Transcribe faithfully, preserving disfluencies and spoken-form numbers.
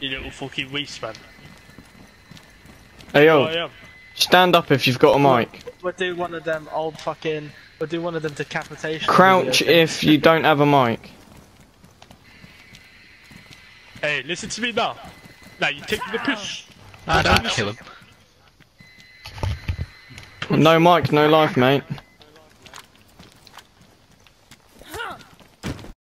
You little fucking waste man. Hey Oh, I yo, am. stand up if you've got a mic. We'll do one of them old fucking. We'll do one of them decapitation. Crouch videos. if you don't have a mic. Hey, listen to me now. Now you taking the piss. I don't kill him. No mic, no life, mate.